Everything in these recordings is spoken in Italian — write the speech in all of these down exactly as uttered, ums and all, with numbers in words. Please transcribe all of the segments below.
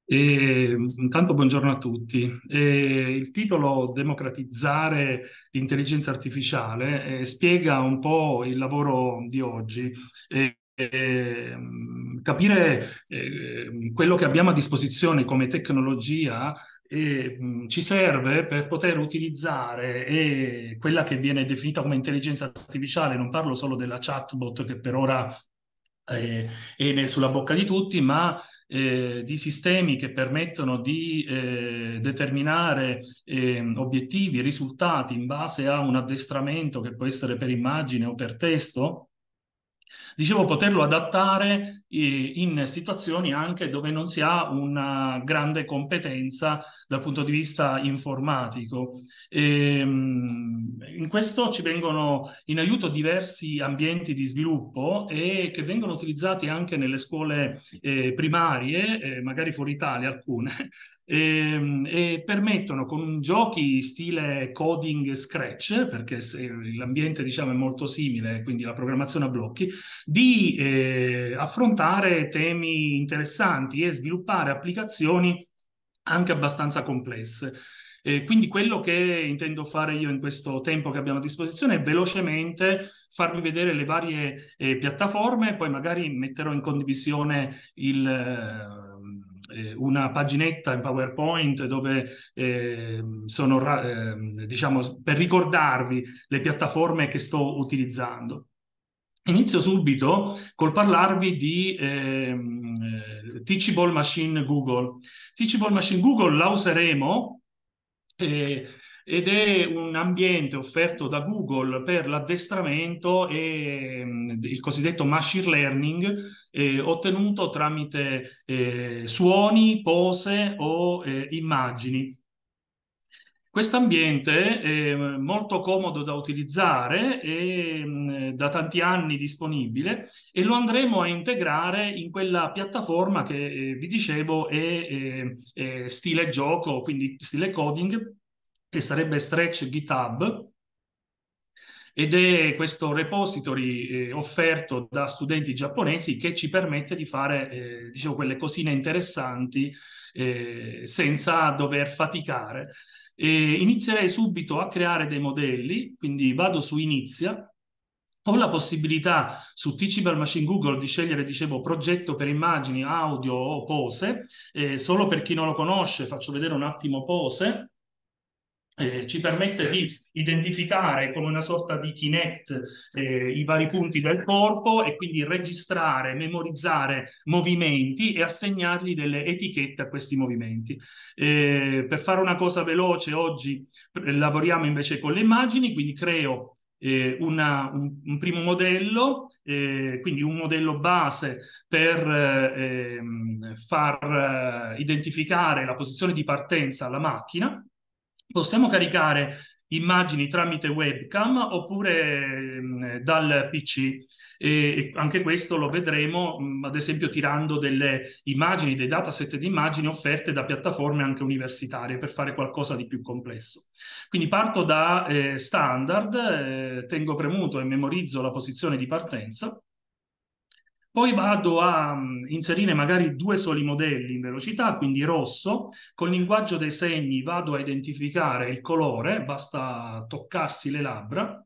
E, intanto buongiorno a tutti. E il titolo Democratizzare l'intelligenza artificiale eh, spiega un po' il lavoro di oggi. E, e, mh, capire eh, quello che abbiamo a disposizione come tecnologia e, mh, ci serve per poter utilizzare eh, quella che viene definita come intelligenza artificiale. Non parlo solo della chatbot che per ora eh, è ne- sulla bocca di tutti, ma eh, di sistemi che permettono di eh, determinare eh, obiettivi, risultati in base a un addestramento che può essere per immagine o per testo. Dicevo, poterlo adattare eh, in situazioni anche dove non si ha una grande competenza dal punto di vista informatico. Ehm, in questo ci vengono in aiuto diversi ambienti di sviluppo e che vengono utilizzati anche nelle scuole eh, primarie, eh, magari fuori Italia alcune, e, e permettono con giochi stile coding Scratch, perché se l'ambiente diciamo è molto simile, quindi la programmazione a blocchi, di eh, affrontare temi interessanti e sviluppare applicazioni anche abbastanza complesse. Eh, quindi quello che intendo fare io in questo tempo che abbiamo a disposizione è velocemente farvi vedere le varie eh, piattaforme, poi magari metterò in condivisione il, eh, una paginetta in PowerPoint dove eh, sono, ra- eh, diciamo, per ricordarvi le piattaforme che sto utilizzando. Inizio subito col parlarvi di ehm, eh, Teachable Machine Google. Teachable Machine Google la useremo eh, ed è un ambiente offerto da Google per l'addestramento e mh, il cosiddetto machine learning eh, ottenuto tramite eh, suoni, pose o eh, immagini. Questo ambiente è molto comodo da utilizzare e mh, da tanti anni disponibile e lo andremo a integrare in quella piattaforma che eh, vi dicevo è, è- è stile gioco, quindi stile coding, che sarebbe Stretch GitHub ed è questo repository eh, offerto da studenti giapponesi che ci permette di fare, eh, diciamo, quelle cosine interessanti eh, senza dover faticare. E inizierei subito a creare dei modelli, quindi vado su Inizia. Ho la possibilità su Teachable Machine Google di scegliere, dicevo, progetto per immagini, audio o pose. Eh, solo per chi non lo conosce, faccio vedere un attimo pose eh, ci permette di identificare come una sorta di Kinect eh, i vari punti del corpo e quindi registrare, memorizzare movimenti e assegnargli delle etichette a questi movimenti. Eh, per fare una cosa veloce, oggi eh, lavoriamo invece con le immagini, quindi creo eh, una, un, un, primo modello, eh, quindi un modello base per eh, ehm, far eh, identificare la posizione di partenza alla macchina. Possiamo caricare immagini tramite webcam oppure mh, dal P C. E, e anche questo lo vedremo, mh, ad esempio, tirando delle immagini, dei dataset di immagini offerte da piattaforme anche universitarie per fare qualcosa di più complesso. Quindi parto da eh, standard, eh, tengo premuto e memorizzo la posizione di partenza. Poi vado a mh, inserire magari due soli modelli in velocità, quindi rosso. Col linguaggio dei segni vado a identificare il colore, basta toccarsi le labbra.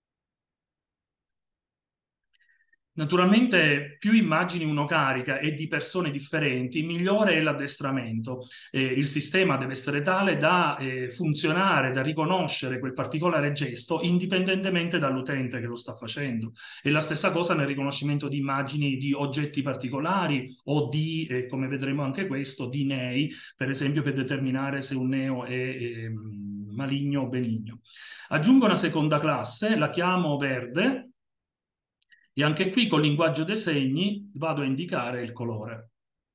Naturalmente, più immagini uno carica e di persone differenti, migliore è l'addestramento. Eh, il sistema deve essere tale da eh, funzionare, da riconoscere quel particolare gesto indipendentemente dall'utente che lo sta facendo. E la stessa cosa nel riconoscimento di immagini di oggetti particolari o di, eh, come vedremo anche questo, di nei, per esempio per determinare se un neo è eh, maligno o benigno. Aggiungo una seconda classe, la chiamo verde e anche qui col linguaggio dei segni vado a indicare il colore.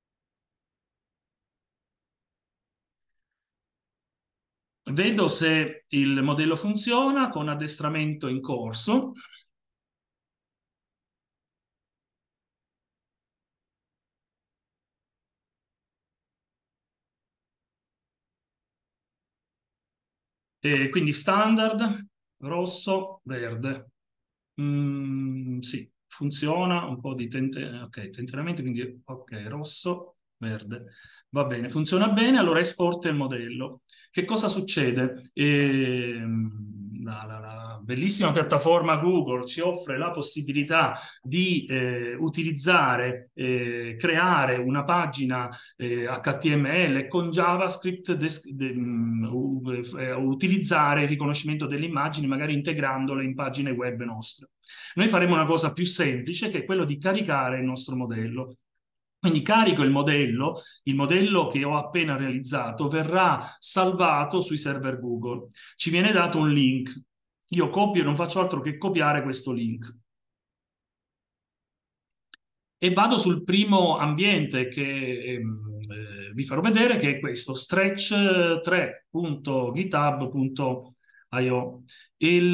Vedo se il modello funziona con addestramento in corso e quindi standard, rosso, verde. Mm, sì, funziona, un po' di tente- ok, tentenamenti, quindi ok, rosso, verde. Va bene, funziona bene, allora esporta il modello. Che cosa succede? Ehm, la, la- la bellissima piattaforma Google ci offre la possibilità di eh, utilizzare, eh, creare una pagina eh, H T M L con JavaScript, des- de- mm, u- eh, utilizzare il riconoscimento delle immagini, magari integrandole in pagine web nostre. Noi faremo una cosa più semplice, che è quello di caricare il nostro modello. Quindi carico il modello, il modello che ho appena realizzato verrà salvato sui server Google. Ci viene dato un link. Io copio, non faccio altro che copiare questo link. E vado sul primo ambiente che ehm, eh, vi farò vedere, che è questo, stretch tre punto github punto io. Il,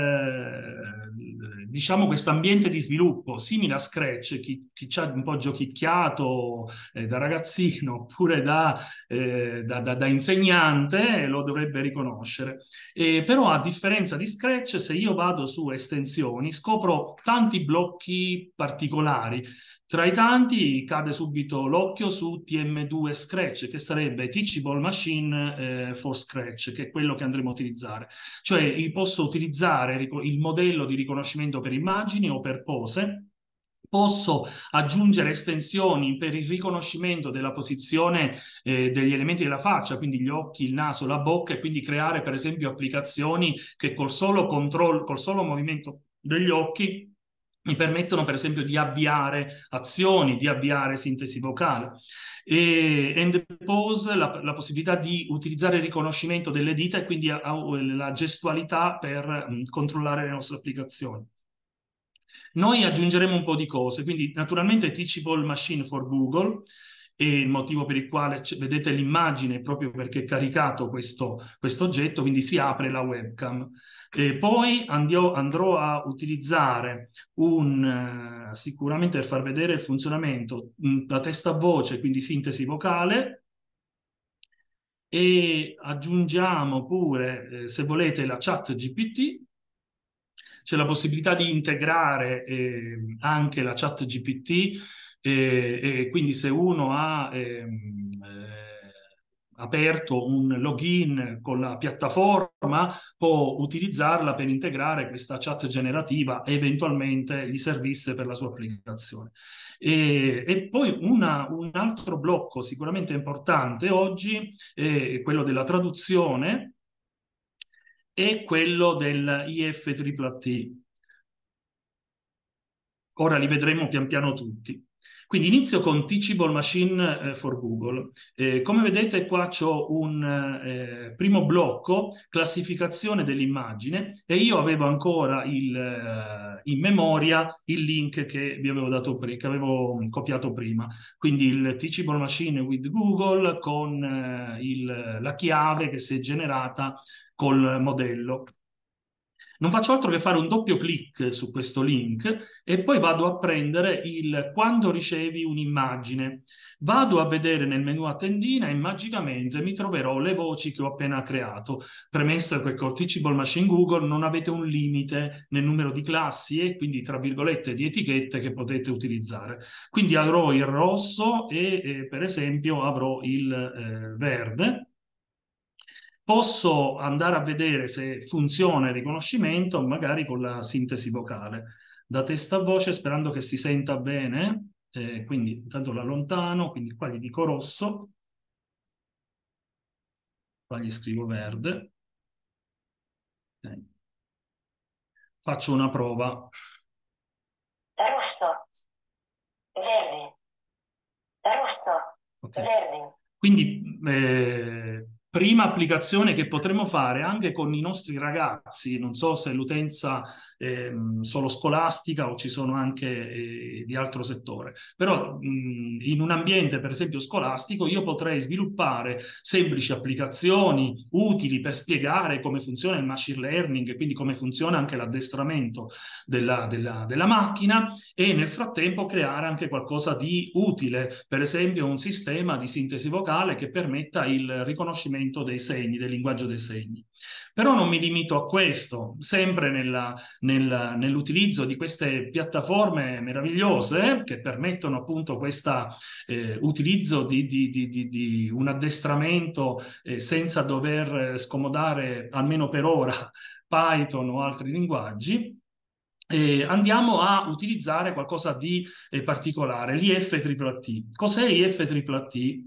eh, diciamo, questo ambiente di sviluppo, simile a Scratch, chi, chi ci ha un po' giochicchiato eh, da ragazzino oppure da, eh, da, da, da insegnante, lo dovrebbe riconoscere. Eh, però, a differenza di Scratch, se io vado su estensioni, scopro tanti blocchi particolari. Tra i tanti cade subito l'occhio su T M due Scratch, che sarebbe Teachable Machine eh, for Scratch, che è quello che andremo a utilizzare. Cioè, io posso utilizzare il modello di riconoscimento per immagini o per pose. Posso aggiungere estensioni per il riconoscimento della posizione eh, degli elementi della faccia, quindi gli occhi, il naso, la bocca, e quindi creare per esempio applicazioni che col solo controllo, col solo movimento degli occhi mi permettono per esempio di avviare azioni, di avviare sintesi vocale. E end pose, la, la possibilità di utilizzare il riconoscimento delle dita e quindi a, a, la gestualità per mh, controllare le nostre applicazioni. Noi aggiungeremo un po' di cose, quindi naturalmente Teachable Machine for Google, e il motivo per il quale vedete l'immagine proprio perché è caricato questo, questo oggetto, quindi si apre la webcam. E poi andio, andrò a utilizzare un, uh, sicuramente per far vedere il funzionamento mh, da testa a voce, quindi sintesi vocale, e aggiungiamo pure, eh, se volete, la chat G P T. C'è la possibilità di integrare eh, anche la chat G P T, eh, e quindi se uno ha ehm, eh, aperto un login con la piattaforma può utilizzarla per integrare questa chat generativa e eventualmente gli servisse per la sua applicazione. E, e poi una, un altro blocco sicuramente importante oggi è quello della traduzione e quello del I F T T T. Ora li vedremo pian piano tutti. Quindi inizio con Teachable Machine eh, for Google. Eh, come vedete qua c'ho un eh, primo blocco, classificazione dell'immagine, e io avevo ancora il, eh, in memoria il link che vi avevo dato pre- che avevo copiato prima. Quindi il Teachable Machine with Google con eh, il, la chiave che si è generata col modello. Non faccio altro che fare un doppio clic su questo link e poi vado a prendere il quando ricevi un'immagine. Vado a vedere nel menu a tendina e magicamente mi troverò le voci che ho appena creato. Premesso che con Teachable Machine Google non avete un limite nel numero di classi e quindi tra virgolette di etichette che potete utilizzare. Quindi avrò il rosso e eh, per esempio avrò il eh, verde. Posso andare a vedere se funziona il riconoscimento, magari con la sintesi vocale, da testa a voce, sperando che si senta bene. Eh, quindi intanto la allontano, quindi qua gli dico rosso, qua gli scrivo verde. Eh, Faccio una prova. Rosso, verde, rosso, Okay. verde. Quindi eh, prima applicazione che potremmo fare anche con i nostri ragazzi, non so se è l'utenza ehm, solo scolastica o ci sono anche eh, di altro settore, però mh, in un ambiente per esempio scolastico io potrei sviluppare semplici applicazioni utili per spiegare come funziona il machine learning e quindi come funziona anche l'addestramento della, della, della macchina, e nel frattempo creare anche qualcosa di utile, per esempio un sistema di sintesi vocale che permetta il riconoscimento riconoscimento dei segni, del linguaggio dei segni. Però non mi limito a questo, sempre nella, nel, nell'utilizzo di queste piattaforme meravigliose che permettono appunto questo eh, utilizzo di, di, di, di, di un addestramento eh, senza dover scomodare, almeno per ora, Python o altri linguaggi. Eh, andiamo a utilizzare qualcosa di eh, particolare, l'I F tripla T. Cos'è I F tripla T?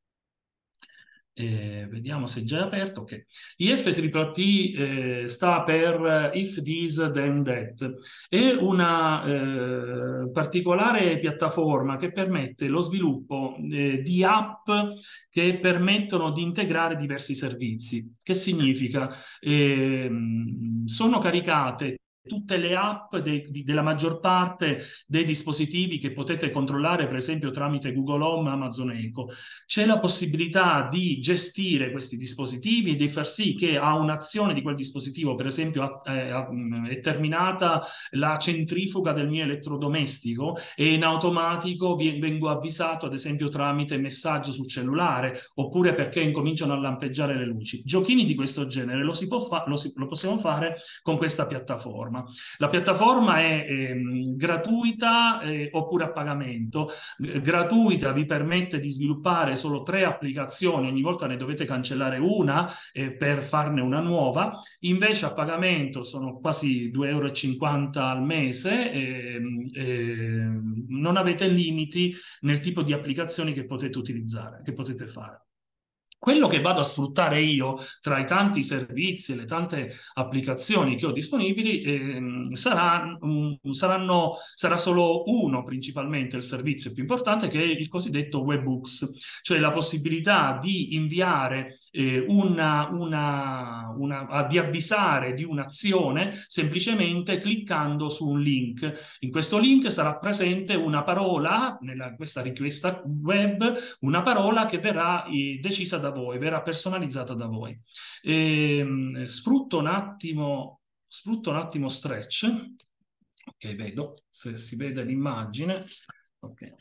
Eh, vediamo se è già aperto. Okay. I F tripla T eh, sta per If This Then That. È una eh, particolare piattaforma che permette lo sviluppo eh, di app che permettono di integrare diversi servizi. Che significa? Eh, sono caricate tutte le app de, di, della maggior parte dei dispositivi che potete controllare, per esempio tramite Google Home, Amazon Echo. C'è la possibilità di gestire questi dispositivi e di far sì che a un'azione di quel dispositivo, per esempio è, è terminata la centrifuga del mio elettrodomestico e in automatico vengo avvisato, ad esempio tramite messaggio sul cellulare, oppure perché incominciano a lampeggiare le luci. Giochini di questo genere lo, si può fa- lo, si- lo possiamo fare con questa piattaforma. La piattaforma è ehm, gratuita eh, oppure a pagamento. Eh, gratuita vi permette di sviluppare solo tre applicazioni, ogni volta ne dovete cancellare una eh, per farne una nuova. Invece a pagamento sono quasi due euro e cinquanta al mese e, e non avete limiti nel tipo di applicazioni che potete utilizzare, che potete fare. Quello che vado a sfruttare io tra i tanti servizi e le tante applicazioni che ho disponibili ehm, sarà, um, saranno, sarà solo uno principalmente il servizio più importante, che è il cosiddetto Webhooks, cioè la possibilità di inviare eh, una, una, una, di avvisare di un'azione semplicemente cliccando su un link. In questo link sarà presente una parola, nella questa richiesta web, una parola che verrà eh, decisa da voi, verrà personalizzata da voi. E, sfrutto un attimo, sfrutto un attimo Stretch. Ok, vedo se si vede l'immagine. Ok.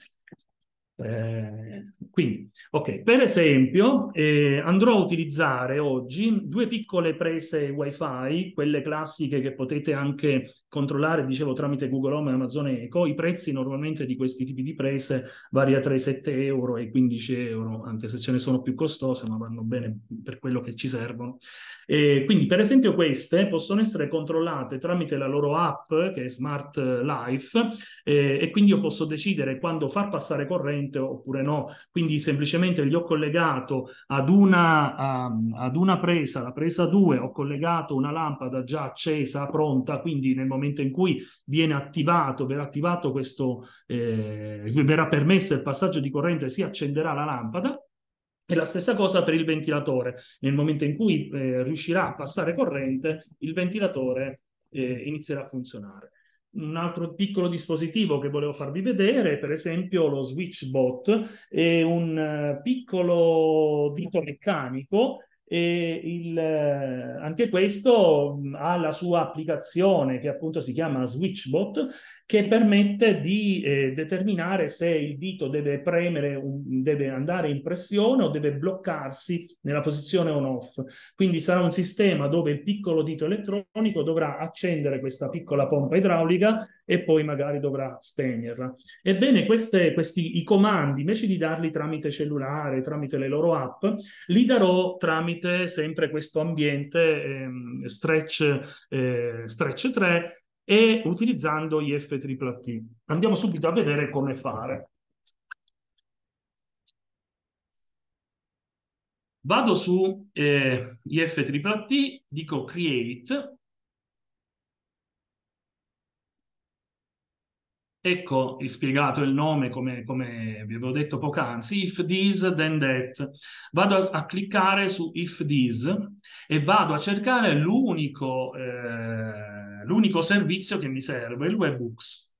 Eh, quindi, ok, per esempio, eh, andrò a utilizzare oggi due piccole prese wifi, quelle classiche che potete anche controllare, dicevo, tramite Google Home e Amazon Echo. I prezzi normalmente di questi tipi di prese varia tra i sette euro e i quindici euro, anche se ce ne sono più costose, ma vanno bene per quello che ci servono. E quindi, per esempio, queste possono essere controllate tramite la loro app, che è Smart Life, eh, e quindi io posso decidere quando far passare corrente oppure no. Quindi semplicemente gli ho collegato ad una, um, ad una presa, la presa due, ho collegato una lampada già accesa, pronta, quindi nel momento in cui viene attivato, verrà attivato questo, eh, verrà permesso il passaggio di corrente, si accenderà la lampada. E la stessa cosa per il ventilatore. Nel momento in cui eh, riuscirà a passare corrente, il ventilatore eh, inizierà a funzionare. Un altro piccolo dispositivo che volevo farvi vedere, per esempio lo SwitchBot, è un uh, piccolo dito meccanico e il, eh, anche questo mh, ha la sua applicazione che appunto si chiama SwitchBot, che permette di eh, determinare se il dito deve premere, un, deve andare in pressione o deve bloccarsi nella posizione on-off. Quindi sarà un sistema dove il piccolo dito elettronico dovrà accendere questa piccola pompa idraulica e poi magari dovrà spegnerla. Ebbene, queste, questi, i comandi, invece di darli tramite cellulare, tramite le loro app, li darò tramite sempre questo ambiente ehm, Stretch, eh, Stretch tre e utilizzando I F tripla T. Andiamo subito a vedere come fare. Vado su eh, I F tripla T, dico create. Ecco spiegato il nome come, come vi avevo detto poc'anzi, if this then that. Vado a, a cliccare su if this e vado a cercare l'unico eh, l'unico servizio che mi serve, il Webhooks.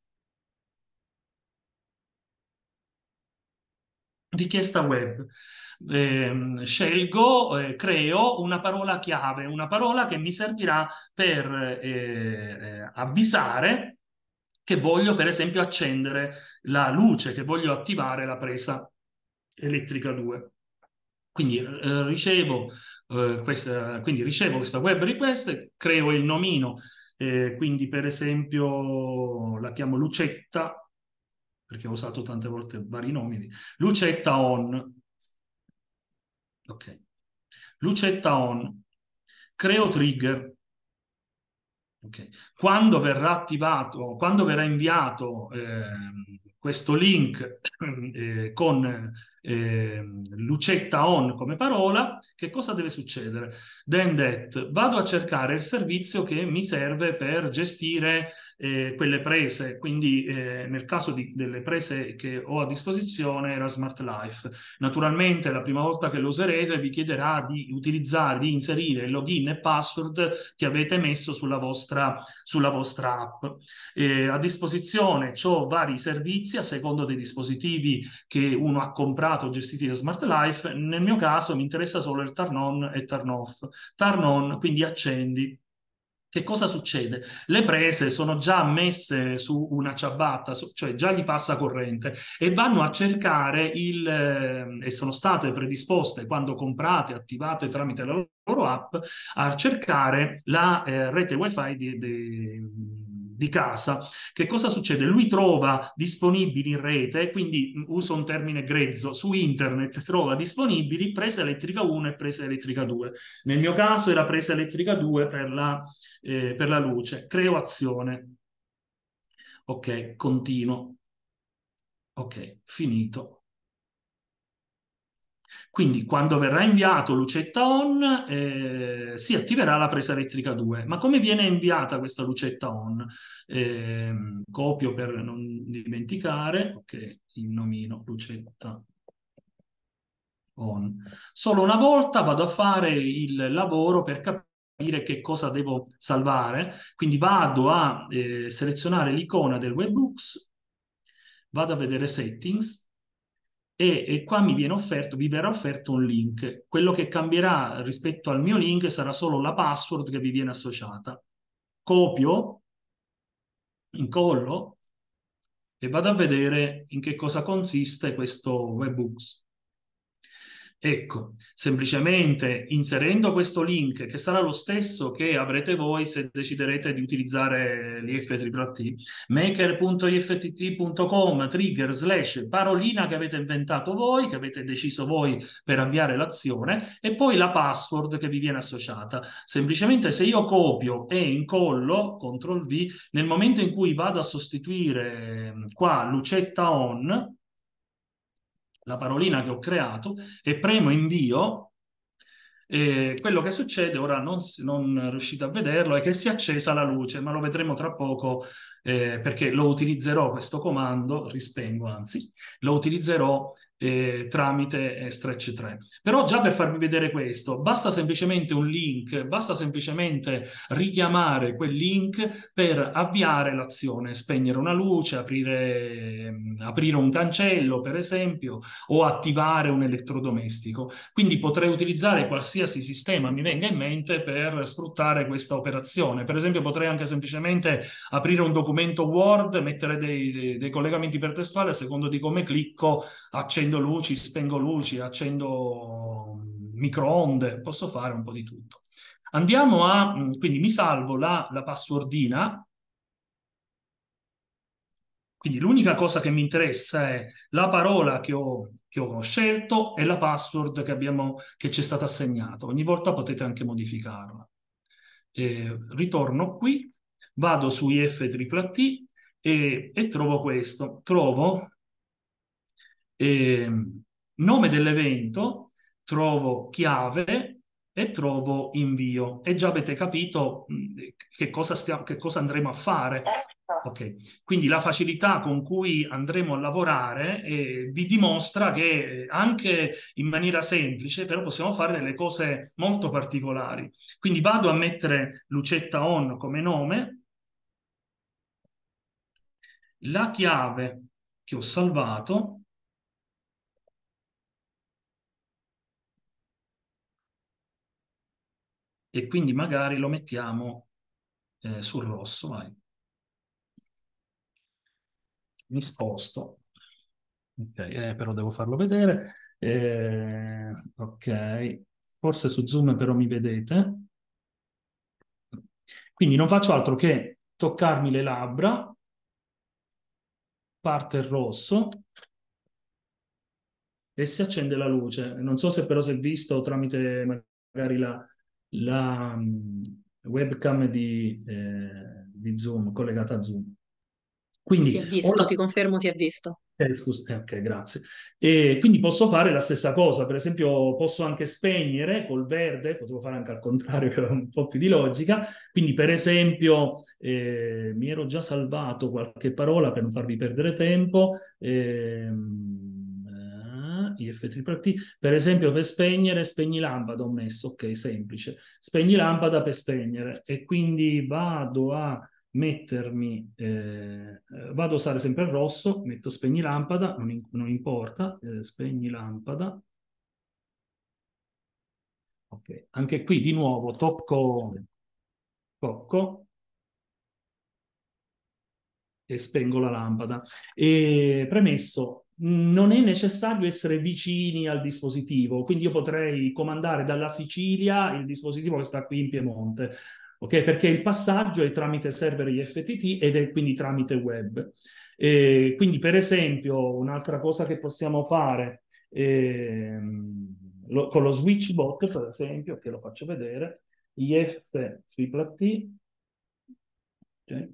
Richiesta web. Eh, scelgo, eh, creo una parola chiave, una parola che mi servirà per eh, eh, avvisare che voglio, per esempio, accendere la luce, che voglio attivare la presa elettrica due. Quindi eh, ricevo, eh, questa, quindi ricevo questa web request, creo il nomino, eh, quindi per esempio la chiamo Lucetta, perché ho usato tante volte vari nomi, Lucetta on, ok, Lucetta on, creo trigger. Ok. Quando verrà attivato, quando verrà inviato ehm, questo link eh, con ehm, Lucetta on come parola, che cosa deve succedere? Then that, vado a cercare il servizio che mi serve per gestire eh, quelle prese, quindi eh, nel caso di- delle prese che ho a disposizione era Smart Life. Naturalmente la prima volta che lo userete vi chiederà di utilizzare, di inserire il login e password che avete messo sulla vostra, sulla vostra app. Eh, a disposizione ho vari servizi a secondo dei dispositivi che uno ha comprato gestiti da Smart Life. Nel mio caso mi interessa solo il turn on e turn off. Turn on, quindi accendi. Che cosa succede? Le prese sono già messe su una ciabatta, su- cioè già gli passa corrente e vanno a cercare il, eh, e sono state predisposte quando comprate, attivate tramite la loro app, a cercare la eh, rete wifi di, di- di casa. Che cosa succede? Lui trova disponibili in rete, quindi mh, uso un termine grezzo, su internet trova disponibili presa elettrica uno e presa elettrica due. Nel mio caso era presa elettrica due per la, eh, per la luce. Creo azione. Ok, continuo. Ok, finito. Quindi quando verrà inviato lucetta on, eh, si attiverà la presa elettrica due. Ma come viene inviata questa lucetta on? Eh, copio per non dimenticare. Ok, il nomino lucetta on. Solo una volta vado a fare il lavoro per capire che cosa devo salvare. Quindi vado a eh, selezionare l'icona del Webhooks, vado a vedere settings e, e qua mi viene offerto, vi verrà offerto un link. Quello che cambierà rispetto al mio link sarà solo la password che vi viene associata. Copio, incollo e vado a vedere in che cosa consiste questo Webhooks. Ecco, semplicemente inserendo questo link, che sarà lo stesso che avrete voi se deciderete di utilizzare l'I F T T T, maker punto i f t t punto com, trigger slash parolina che avete inventato voi, che avete deciso voi per avviare l'azione, e poi la password che vi viene associata. Semplicemente se io copio e incollo, control V, nel momento in cui vado a sostituire qua lucetta on, la parolina che ho creato, e premo invio, e quello che succede, ora non, si- non riuscite a vederlo, è che si è accesa la luce, ma lo vedremo tra poco eh, perché lo utilizzerò questo comando, rispengo anzi, lo utilizzerò eh, tramite eh, Stretch tre. Però già per farvi vedere questo, basta semplicemente un link, basta semplicemente richiamare quel link per avviare l'azione, spegnere una luce, aprire, aprire un cancello, per esempio, o attivare un elettrodomestico. Quindi potrei utilizzare qualsiasi sistema mi venga in mente per sfruttare questa operazione. Per esempio, potrei anche semplicemente aprire un documento Word, mettere dei, dei, dei collegamenti ipertestuali a secondo di come clicco, accendo luci, spengo luci, accendo microonde, posso fare un po' di tutto. Andiamo a, quindi mi salvo la, la passwordina, quindi l'unica cosa che mi interessa è la parola che ho, che ho scelto e la password che abbiamo, che ci è stata assegnata. Ogni volta potete anche modificarla. Eh, ritorno qui, vado su I F T T T e, e trovo questo. Trovo eh, nome dell'evento, trovo chiave e trovo invio. E già avete capito mh, che cosa, stia- che cosa andremo a fare. Ecco. Ok, quindi la facilità con cui andremo a lavorare eh, vi dimostra che eh, anche in maniera semplice, però possiamo fare delle cose molto particolari. Quindi vado a mettere Lucetta On come nome, la chiave che ho salvato, e quindi magari lo mettiamo eh, sul rosso. Vai. Mi sposto. Ok, eh, però devo farlo vedere. Eh, ok, forse su Zoom però mi vedete. Quindi non faccio altro che toccarmi le labbra, parte il rosso e si accende la luce. Non so se però si è visto tramite magari la, la, mm, webcam di, eh, di Zoom, collegata a Zoom. Sì, si Quindi è ho visto, la, ti confermo, si è visto. eh, scusa, eh, ok, grazie. E quindi posso fare la stessa cosa, per esempio posso anche spegnere col verde, potevo fare anche al contrario, che era un po' più di logica. Quindi per esempio eh, mi ero già salvato qualche parola per non farvi perdere tempo. Ehm, eh, I F tripla T, per esempio per spegnere, spegni lampada ho messo, ok, semplice. Spegni lampada per spegnere e quindi vado a mettermi, eh, eh, vado a usare sempre il rosso, metto spegni lampada, non, in- non importa, eh, spegni lampada. Ok, anche qui di nuovo tocco, tocco e spengo la lampada. E premesso, non è necessario essere vicini al dispositivo, quindi io potrei comandare dalla Sicilia il dispositivo che sta qui in Piemonte, ok? Perché il passaggio è tramite server I F T T ed è quindi tramite web. E quindi, per esempio, un'altra cosa che possiamo fare ehm, lo- con lo switchbot, per esempio, che lo faccio vedere, I F tripla T, ok?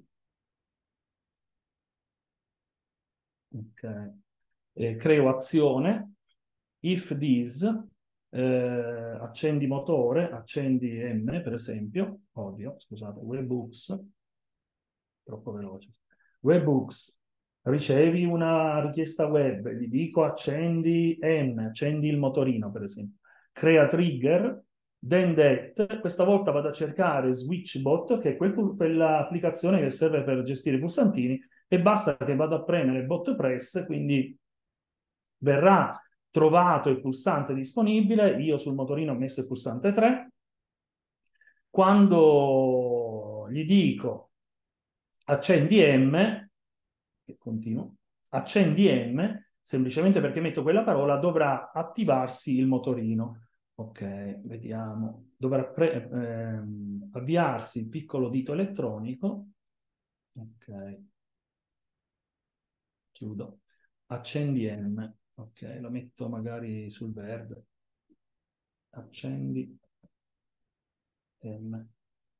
Ok. Eh, creo azione, if this, eh, accendi motore, accendi M per esempio, odio, scusate, webhooks, troppo veloce. Webhooks, ricevi una richiesta web, gli dico accendi M, accendi il motorino per esempio, crea trigger, then that, questa volta vado a cercare SwitchBot, che è quel- quell'applicazione che serve per gestire i pulsantini, e basta che vado a premere bot press, quindi verrà trovato il pulsante disponibile, io sul motorino ho messo il pulsante tre, quando gli dico accendi M, che continuo, accendi M, semplicemente perché metto quella parola, dovrà attivarsi il motorino. Ok, vediamo. Dovrà pre- ehm, avviarsi il piccolo dito elettronico. Ok, chiudo. Accendi M. Ok, lo metto magari sul verde. Accendi M.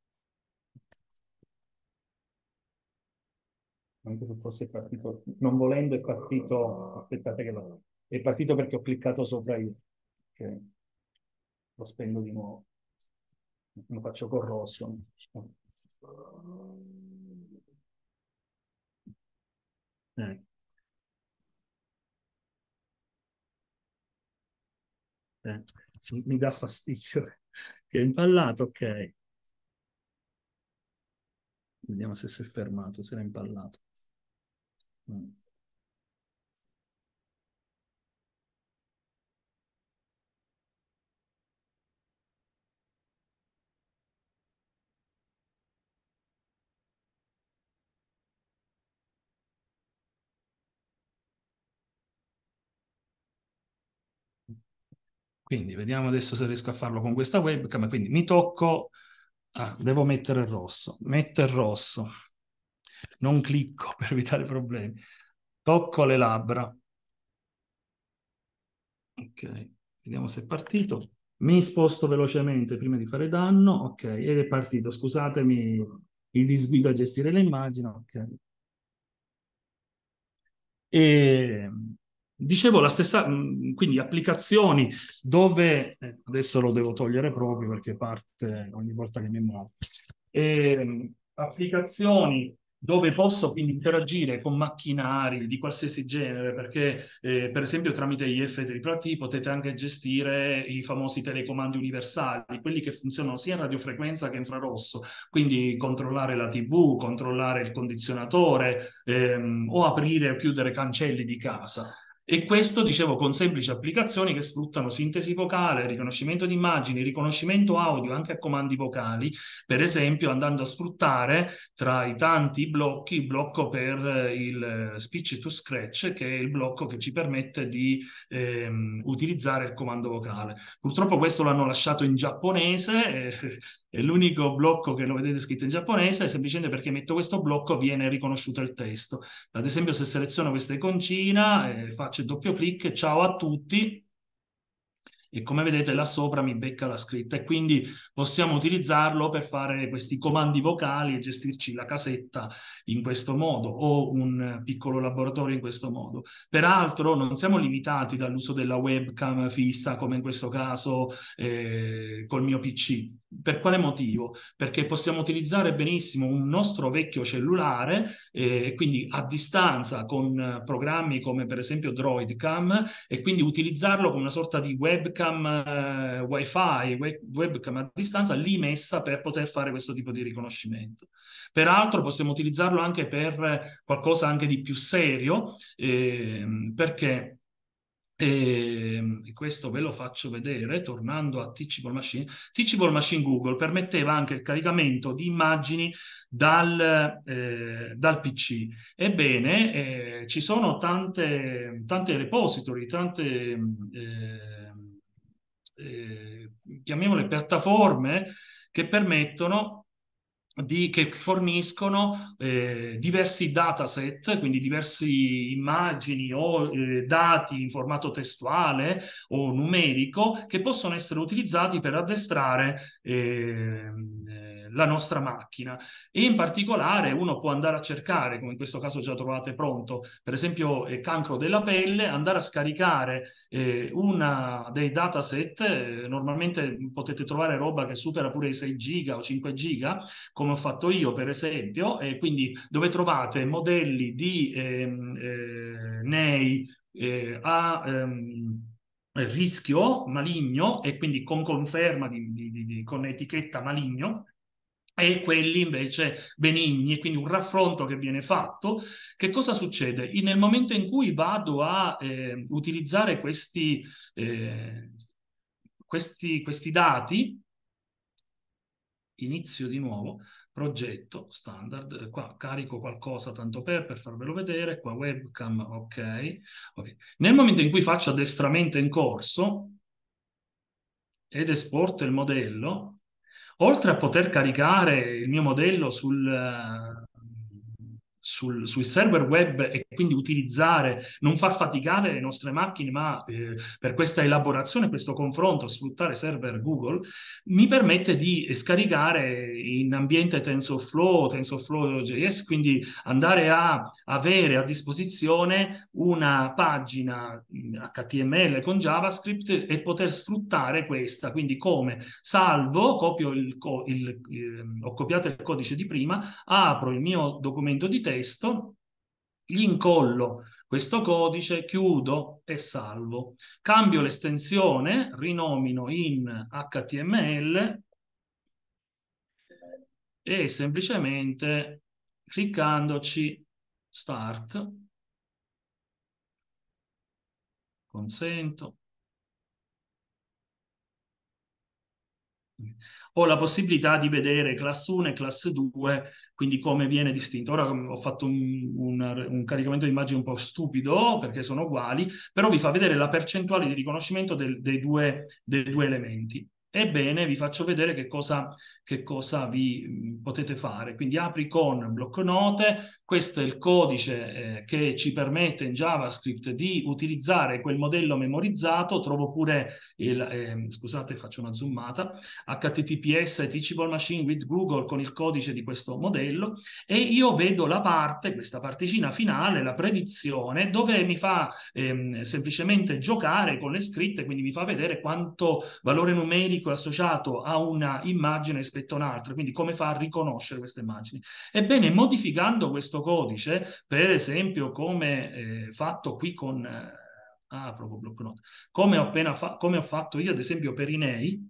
Anche se fosse partito, non volendo è partito, aspettate che lo, è partito perché ho cliccato sopra io. Ok, lo spengo di nuovo. Lo faccio col rosso. Eh, eh, sì, mi dà fastidio che è impallato, ok. Vediamo se si è fermato, se era impallato. Mm. Quindi vediamo adesso se riesco a farlo con questa webcam. Quindi mi tocco, ah, devo mettere il rosso, metto il rosso, non clicco per evitare problemi, tocco le labbra, ok, vediamo se è partito, mi sposto velocemente prima di fare danno, ok, ed è partito, scusatemi il disguido a gestire le immagini, ok. E dicevo la stessa, mh, quindi applicazioni dove, eh, adesso lo devo togliere proprio perché parte ogni volta che mi muovo, e, mh, applicazioni dove posso quindi interagire con macchinari di qualsiasi genere, perché eh, per esempio tramite I F tripla T potete anche gestire i famosi telecomandi universali, quelli che funzionano sia in radiofrequenza che infrarosso, quindi controllare la T V, controllare il condizionatore, ehm, o aprire o chiudere cancelli di casa. E questo, dicevo, con semplici applicazioni che sfruttano sintesi vocale, riconoscimento di immagini, riconoscimento audio anche a comandi vocali, per esempio andando a sfruttare tra i tanti blocchi il blocco per il speech to scratch, che è il blocco che ci permette di ehm, utilizzare il comando vocale. Purtroppo questo l'hanno lasciato in giapponese, eh, è l'unico blocco che lo vedete scritto in giapponese, semplicemente perché metto questo blocco viene riconosciuto il testo. Ad esempio, se seleziono questa iconcina, eh, faccio il doppio clic, ciao a tutti, e come vedete là sopra mi becca la scritta, e quindi possiamo utilizzarlo per fare questi comandi vocali e gestirci la casetta in questo modo, o un piccolo laboratorio in questo modo. Peraltro non siamo limitati dall'uso della webcam fissa, come in questo caso eh, col mio P C. Per quale motivo? Perché possiamo utilizzare benissimo un nostro vecchio cellulare e eh, quindi a distanza con programmi come per esempio Droidcam, e quindi utilizzarlo come una sorta di webcam eh, wifi, web, webcam a distanza lì messa per poter fare questo tipo di riconoscimento. Peraltro possiamo utilizzarlo anche per qualcosa anche di più serio, eh, perché e questo ve lo faccio vedere tornando a Teachable Machine. Teachable Machine Google permetteva anche il caricamento di immagini dal, eh, dal P C. Ebbene, eh, ci sono tante, tante repository, tante eh, eh, chiamiamole piattaforme che permettono di, che forniscono eh, diversi dataset, quindi diverse immagini o eh, dati in formato testuale o numerico che possono essere utilizzati per addestrare eh, la nostra macchina. E in particolare uno può andare a cercare, come in questo caso già trovate pronto, per esempio eh, cancro della pelle, andare a scaricare eh, una dei dataset, eh, normalmente potete trovare roba che supera pure i sei giga o cinque giga, come ho fatto io per esempio, e quindi dove trovate modelli di ehm, eh, N E I eh, a ehm, rischio maligno, e quindi con conferma di, di, di, di, con etichetta maligno, e quelli invece benigni, e quindi un raffronto che viene fatto. Che cosa succede? Nel momento in cui vado a eh, utilizzare questi, eh, questi, questi dati, inizio di nuovo, progetto standard, qua carico qualcosa tanto per, per farvelo vedere, qua webcam, ok. Ok. Nel momento in cui faccio addestramento in corso ed esporto il modello, oltre a poter caricare il mio modello sul, sul, sui server web e quindi utilizzare, non far faticare le nostre macchine, ma eh, per questa elaborazione, questo confronto, sfruttare server Google, mi permette di scaricare in ambiente TensorFlow, TensorFlow.js, quindi andare a avere a disposizione una pagina H T M L con JavaScript e poter sfruttare questa, quindi come salvo, copio il, il, il, ho copiato il codice di prima, apro il mio documento di testo, gli incollo questo codice, chiudo e salvo. Cambio l'estensione, rinomino in H T M L e semplicemente cliccandoci Start, consento. Ho la possibilità di vedere classe uno e classe due, quindi come viene distinto. Ora ho fatto un, un, un caricamento di immagini un po' stupido perché sono uguali, però vi fa vedere la percentuale di riconoscimento del, dei, due, dei due elementi. Ebbene, vi faccio vedere che cosa, che cosa vi mh, potete fare. Quindi apri con blocco note, questo è il codice eh, che ci permette in JavaScript di utilizzare quel modello memorizzato. Trovo pure il, eh, scusate, faccio una zoomata, H T T P S Teachable Machine with Google con il codice di questo modello, e io vedo la parte, questa particina finale, la predizione, dove mi fa ehm, semplicemente giocare con le scritte, quindi mi fa vedere quanto valore numerico è associato a una immagine rispetto a un'altra, quindi come fa a riconoscere queste immagini. Ebbene, modificando questo codice, per esempio come eh, fatto qui con eh, ah, proprio blocco note, come ho appena fa- come ho fatto io ad esempio per i N E I,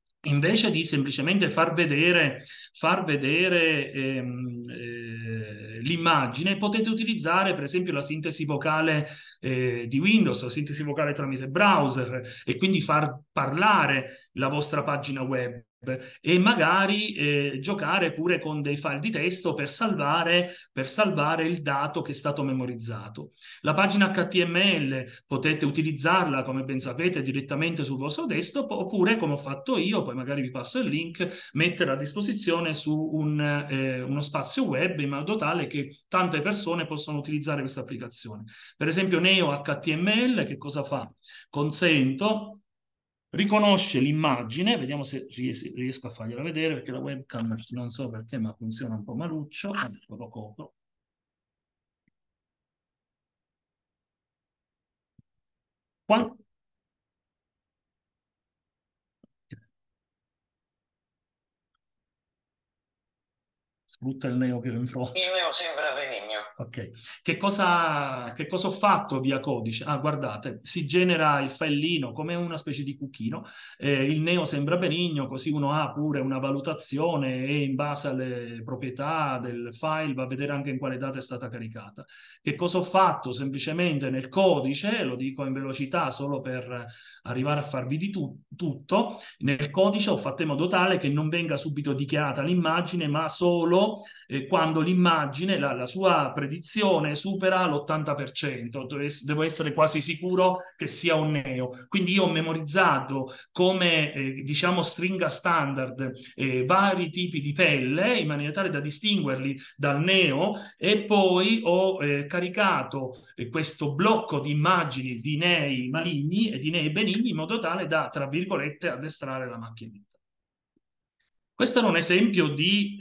invece di semplicemente far vedere, far vedere ehm, eh, l'immagine, potete utilizzare per esempio la sintesi vocale eh, di Windows, la sintesi vocale tramite browser, e quindi far parlare la vostra pagina web e magari eh, giocare pure con dei file di testo per salvare, per salvare il dato che è stato memorizzato. La pagina H T M L potete utilizzarla, come ben sapete, direttamente sul vostro desktop, oppure, come ho fatto io, poi magari vi passo il link, mettere a disposizione su un, eh, uno spazio web in modo tale che tante persone possano utilizzare questa applicazione. Per esempio Neo H T M L che cosa fa? Consento, riconosce l'immagine, vediamo se riesco a fargliela vedere, perché la webcam non so perché ma funziona un po' maluccio, ecco, lo copro. Quando... Sfrutta il neo più in fronte. Il neo sembra benigno. Ok, che cosa, che cosa ho fatto via codice? Ah, guardate, si genera il filino come una specie di cucchino, eh, il neo sembra benigno, così uno ha pure una valutazione e in base alle proprietà del file va a vedere anche in quale data è stata caricata. Che cosa ho fatto? Semplicemente nel codice, lo dico in velocità solo per arrivare a farvi di tu tutto, nel codice ho fatto in modo tale che non venga subito dichiarata l'immagine, ma solo eh, quando l'immagine, la, la sua predizione supera l'ottanta per cento, devo essere quasi sicuro che sia un neo. Quindi io ho memorizzato come eh, diciamo stringa standard eh, vari tipi di pelle in maniera tale da distinguerli dal neo, e poi ho eh, caricato eh, questo blocco di immagini di nei maligni e di nei benigni in modo tale da, tra virgolette, addestrare la macchinetta. Questo era un esempio di,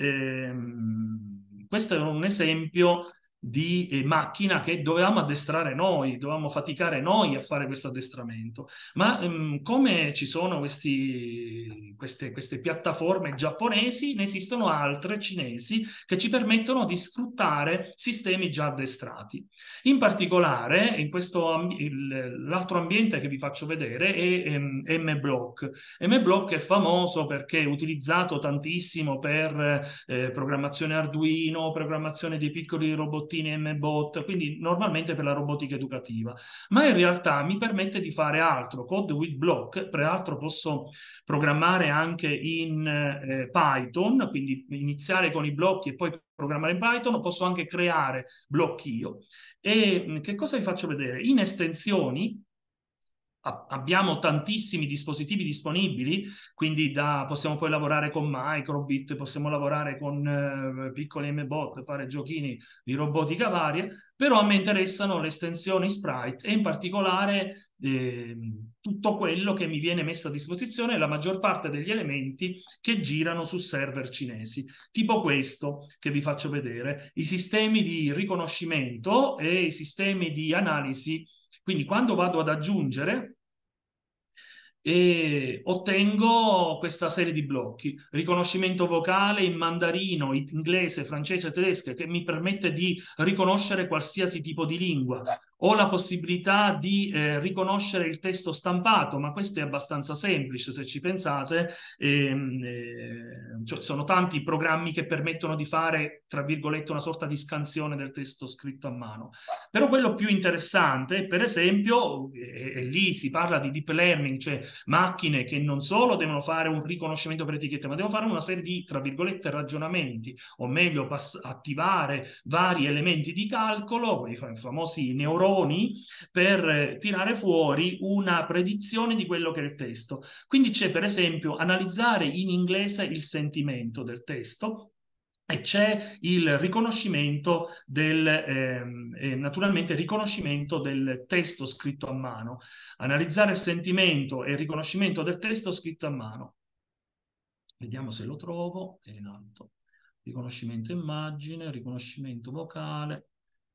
ehm, questo era un esempio di eh, macchina che dovevamo addestrare noi, dovevamo faticare noi a fare questo addestramento. Ma ehm, come ci sono questi, queste, queste piattaforme giapponesi, ne esistono altre cinesi che ci permettono di sfruttare sistemi già addestrati. In particolare, in questo l'altro ambiente che vi faccio vedere è ehm, MBlock. MBlock è famoso perché è utilizzato tantissimo per eh, programmazione Arduino, programmazione dei piccoli robottini M-Bot, quindi normalmente per la robotica educativa. Ma in realtà mi permette di fare altro. Code with Block, tra l'altro posso programmare anche in eh, Python, quindi iniziare con i blocchi e poi programmare in Python, posso anche creare blocchi io. E che cosa vi faccio vedere? In estensioni abbiamo tantissimi dispositivi disponibili, quindi da, possiamo poi lavorare con Microbit, possiamo lavorare con eh, piccoli M-Bot, fare giochini di robotica varia, però a me interessano le estensioni Sprite e in particolare eh, tutto quello che mi viene messo a disposizione, la maggior parte degli elementi che girano su server cinesi, tipo questo che vi faccio vedere, i sistemi di riconoscimento e i sistemi di analisi. Quindi quando vado ad aggiungere e ottengo questa serie di blocchi, riconoscimento vocale in mandarino, inglese, francese, tedesco, che mi permette di riconoscere qualsiasi tipo di lingua. Ho la possibilità di eh, riconoscere il testo stampato, ma questo è abbastanza semplice se ci pensate. Ehm, eh, cioè sono tanti programmi che permettono di fare, tra virgolette, una sorta di scansione del testo scritto a mano. Però quello più interessante, per esempio, e, e lì si parla di deep learning, cioè macchine che non solo devono fare un riconoscimento per etichette, ma devono fare una serie di, tra virgolette, ragionamenti, o meglio, attivare vari elementi di calcolo, i famosi neuroni, per tirare fuori una predizione di quello che è il testo. Quindi c'è, per esempio, analizzare in inglese il sentimento del testo, e c'è il riconoscimento del, ehm, eh, naturalmente, riconoscimento del testo scritto a mano. Analizzare il sentimento e il riconoscimento del testo scritto a mano. Vediamo se lo trovo. È in alto. Riconoscimento immagine, riconoscimento vocale.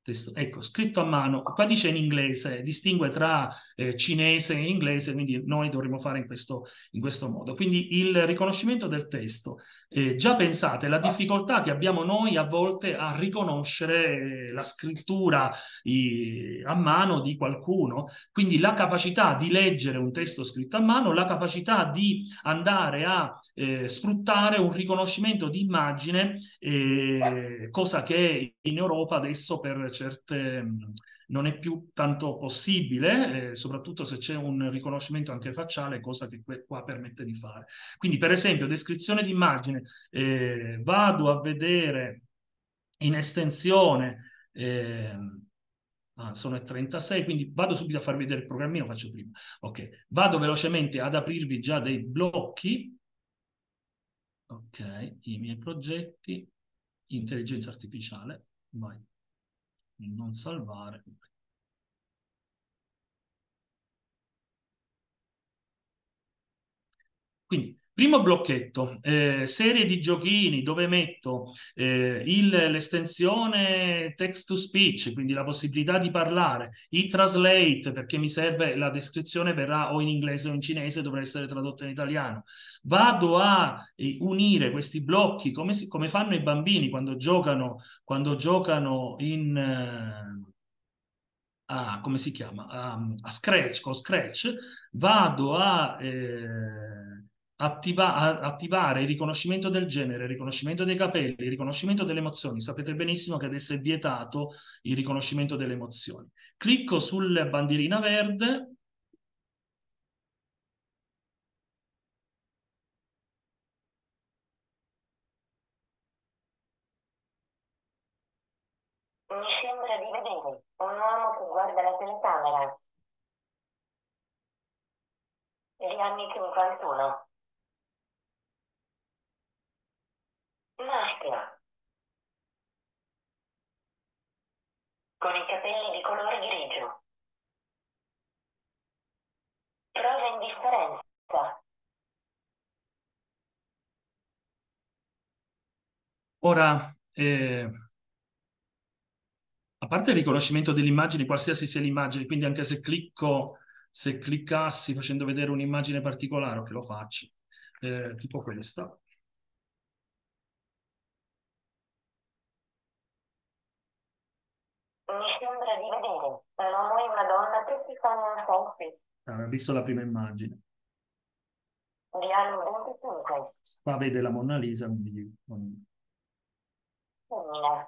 testo, ecco, scritto a mano, qua dice in inglese, distingue tra eh, cinese e inglese, quindi noi dovremmo fare in questo, in questo modo. Quindi il riconoscimento del testo, eh, già pensate la difficoltà che abbiamo noi a volte a riconoscere la scrittura i, a mano di qualcuno, quindi la capacità di leggere un testo scritto a mano, la capacità di andare a eh, sfruttare un riconoscimento di immagine, eh, cosa che in Europa adesso per certe non è più tanto possibile, eh, soprattutto se c'è un riconoscimento anche facciale, cosa che qua permette di fare. Quindi, per esempio, descrizione di immagine, eh, vado a vedere in estensione, eh, ah, sono e trentasei, quindi vado subito a farvi vedere il programmino, faccio prima. Ok, vado velocemente ad aprirvi già dei blocchi. Ok, i miei progetti, intelligenza artificiale, vai, non salvare. Quindi, primo blocchetto, eh, serie di giochini dove metto eh, l'estensione text to speech, quindi la possibilità di parlare, il translate perché mi serve, la descrizione verrà o in inglese o in cinese, dovrà essere tradotta in italiano. Vado a eh, unire questi blocchi come, si, come fanno i bambini quando giocano, quando giocano in... Eh, a, come si chiama? A, a Scratch, con Scratch, vado a, eh, attiva, a attivare il riconoscimento del genere, il riconoscimento dei capelli, il riconoscimento delle emozioni. Sapete benissimo che adesso è vietato il riconoscimento delle emozioni. Clicco sulla bandierina verde. Mi sembra di vedere un uomo che guarda la telecamera. Gli anni cinquantuno. Maschio. Con i capelli di colore grigio. Prova indifferenza. Ora, eh, a parte il riconoscimento delle immagini, qualsiasi sia l'immagine, quindi anche se clicco, se cliccassi facendo vedere un'immagine particolare, o che lo faccio, eh, tipo questa. Mi sembra di vedere un uomo e una donna che si fanno un selfie. Ah, ho visto la prima immagine. Di anni venticinque. Qua vede la Monna Lisa, quindi... Femmina.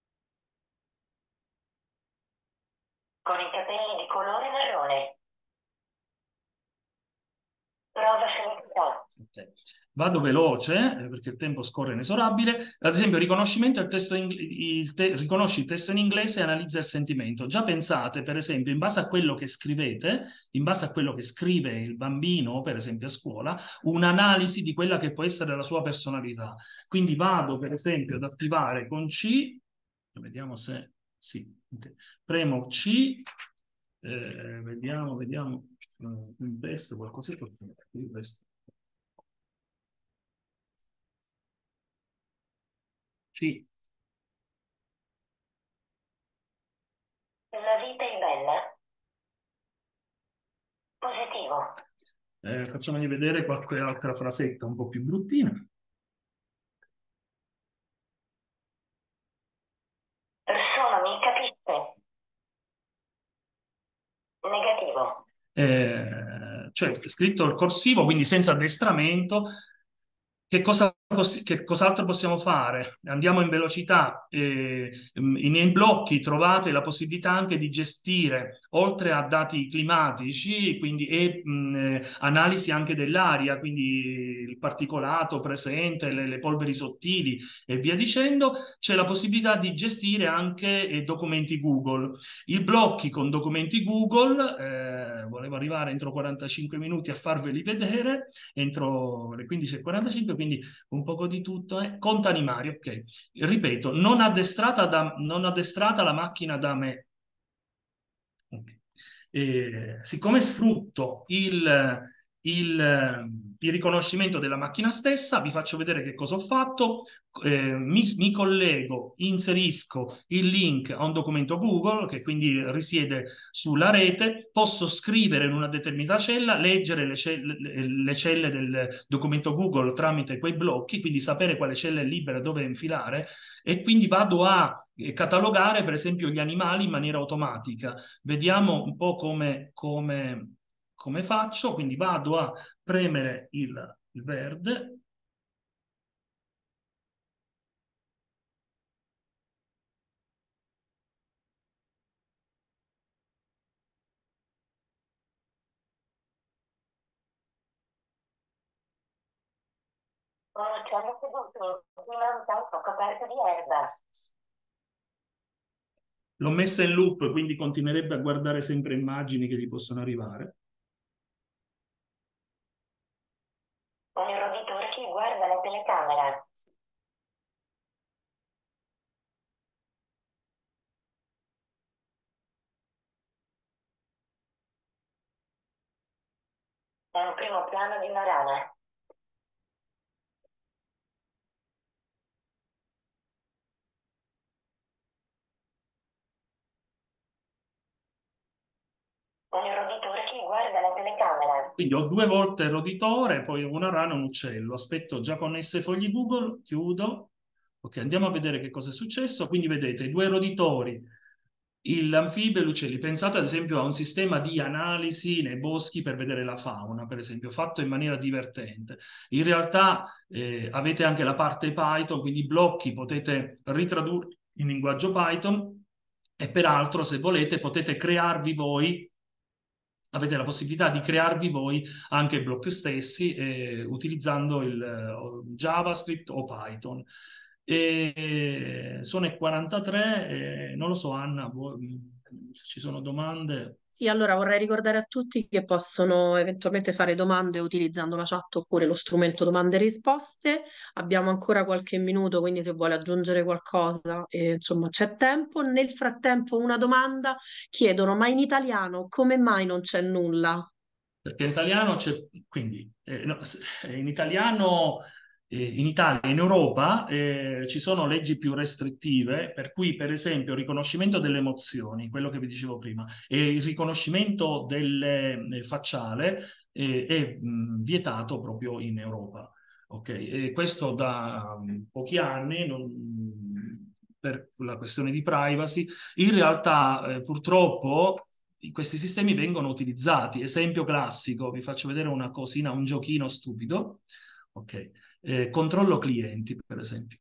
Con i capelli di colore marrone. Prova felicità. Okay. Vado veloce eh, perché il tempo scorre inesorabile. Ad esempio, riconoscimento del testo in, il te, riconosci il testo in inglese e analizza il sentimento. Già pensate, per esempio, in base a quello che scrivete, in base a quello che scrive il bambino, per esempio a scuola, un'analisi di quella che può essere la sua personalità. Quindi vado, per esempio, ad attivare con C, vediamo se sì, okay. Premo C. Eh, vediamo, vediamo uh, un testo, qualcos'altro. Sì. La vita è bella. Positivo. Eh, facciamogli vedere qualche altra frasetta un po' più bruttina. Persona mi capisce. Negativo. Eh, cioè scritto il corsivo, quindi senza addestramento. Che cosa, che cos'altro possiamo fare? Andiamo in velocità. Eh, nei blocchi trovate la possibilità anche di gestire, oltre a dati climatici, quindi e mh, analisi anche dell'aria, quindi il particolato presente, le, le polveri sottili e via dicendo, c'è la possibilità di gestire anche eh, documenti Google. I blocchi con documenti Google, eh, volevo arrivare entro quarantacinque minuti a farveli vedere, entro le quindici e quarantacinque, quindi un poco di tutto. Eh. Conto animali, ok. Ripeto, non addestrata, da, non addestrata la macchina da me. Okay. E, siccome sfrutto il, il, eh, il riconoscimento della macchina stessa, vi faccio vedere che cosa ho fatto, eh, mi, mi collego, inserisco il link a un documento Google che quindi risiede sulla rete, posso scrivere in una determinata cella, leggere le celle, le celle del documento Google tramite quei blocchi, quindi sapere quale cella è libera e dove infilare, e quindi vado a catalogare per esempio gli animali in maniera automatica. Vediamo un po' come, come, come faccio, quindi vado a premere il, il verde. Un uccello seduto in un tappo coperto di erba. L'ho messa in loop, quindi continuerebbe a guardare sempre immagini che gli possono arrivare. Un roditore che guarda la telecamera. È un primo piano di una rana. Un roditore che guarda la telecamera. Quindi ho due volte il roditore, poi una rana e un uccello. Aspetto, già connesse fogli Google, chiudo. Ok, andiamo a vedere che cosa è successo. Quindi vedete i due roditori, l'anfibio e gli uccelli. Pensate ad esempio a un sistema di analisi nei boschi per vedere la fauna, per esempio, fatto in maniera divertente. In realtà eh, avete anche la parte Python, quindi i blocchi potete ritradurre in linguaggio Python e peraltro, se volete, potete crearvi voi, avete la possibilità di crearvi voi anche i blocchi stessi eh, utilizzando il eh, JavaScript o Python. E sono i quarantatré, e non lo so, Anna, se ci sono domande. Sì, allora vorrei ricordare a tutti che possono eventualmente fare domande utilizzando la chat oppure lo strumento domande e risposte. Abbiamo ancora qualche minuto, quindi se vuole aggiungere qualcosa, eh, insomma, c'è tempo. Nel frattempo, una domanda chiedono: ma in italiano come mai non c'è nulla? Perché in italiano c'è, quindi eh, no, in italiano, eh, in Italia, in Europa eh, ci sono leggi più restrittive, per cui per esempio il riconoscimento delle emozioni, quello che vi dicevo prima, e il riconoscimento delle eh, facciale eh, è mh, vietato proprio in Europa. Ok, e questo da um, pochi anni, non- per la questione di privacy. In realtà, eh, purtroppo, questi sistemi vengono utilizzati. Esempio classico, vi faccio vedere una cosina, un giochino stupido. Ok, eh, controllo clienti, per esempio.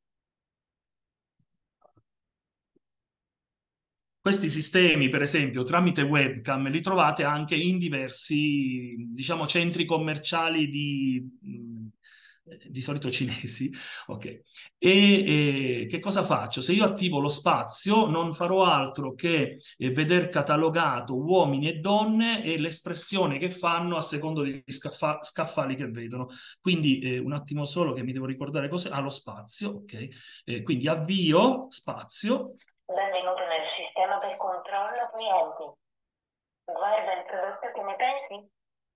Questi sistemi, per esempio, tramite webcam, li trovate anche in diversi, diciamo, centri commerciali di, mh, di solito cinesi. Ok. E, e che cosa faccio? Se io attivo lo spazio, non farò altro che eh, veder catalogato uomini e donne e l'espressione che fanno a secondo degli scaffa- scaffali che vedono. Quindi, eh, un attimo solo che mi devo ricordare cos'è. Ah, lo spazio, ok. Eh, quindi avvio, spazio. Benvenuto nel sistema per controllo clienti. Guarda il prodotto che ne pensi?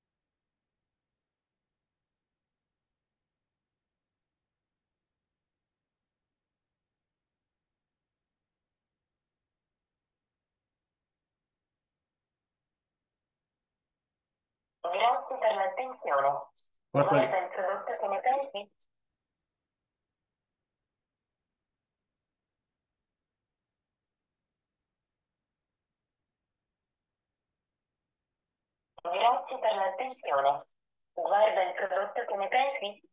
Grazie per l'attenzione. Guarda, Guarda il prodotto che ne pensi? Grazie per l'attenzione. Guarda il prodotto che ne pensi?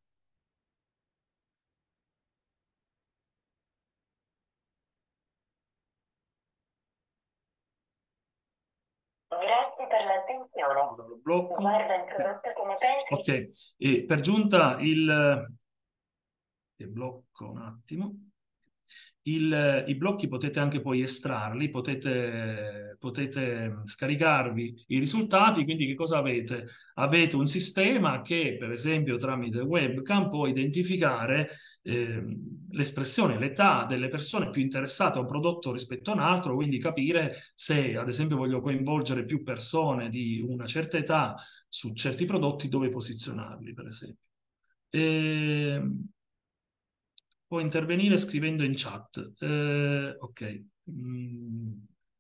Grazie per l'attenzione. lo blocco. Guarda il prodotto che ne pensi? Ok, e per giunta il... che blocco un attimo. Il, I blocchi potete anche poi estrarli, potete, potete scaricarvi i risultati, quindi che cosa avete? Avete un sistema che, per esempio, tramite webcam può identificare eh, l'espressione, l'età delle persone più interessate a un prodotto rispetto a un altro, quindi capire se, ad esempio, voglio coinvolgere più persone di una certa età su certi prodotti, dove posizionarli, per esempio. E può intervenire scrivendo in chat. Eh, ok. Mm,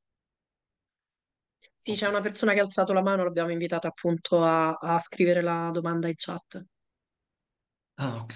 Sì, c'è ok. una persona che ha alzato la mano, l'abbiamo invitata appunto a, a scrivere la domanda in chat. Ah, ok.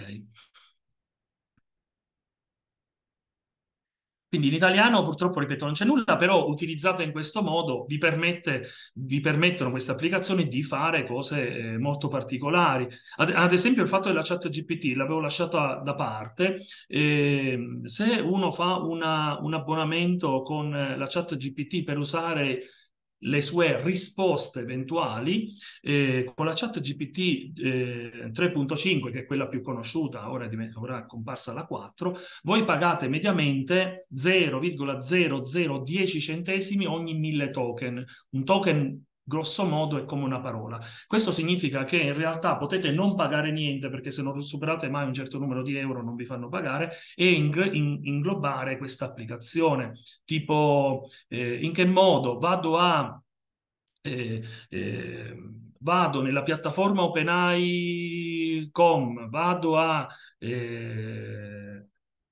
Quindi in italiano purtroppo, ripeto, non c'è nulla, però utilizzata in questo modo vi permette, vi permettono queste applicazioni di fare cose eh, molto particolari. Ad, ad esempio il fatto della chat G P T l'avevo lasciata da parte. Eh, se uno fa una, un abbonamento con eh, la chat G P T per usare le sue risposte eventuali, eh, con la chat G P T eh, tre punto cinque, che è quella più conosciuta, ora è, div- ora è comparsa la quattro, voi pagate mediamente zero virgola zero zero uno zero centesimi ogni mille token. Un token, grosso modo, è come una parola. Questo significa che in realtà potete non pagare niente, perché se non superate mai un certo numero di euro non vi fanno pagare, e ing- in- inglobare questa applicazione. Tipo, eh, in che modo vado a... eh, eh, vado nella piattaforma OpenAI punto com, vado a... eh,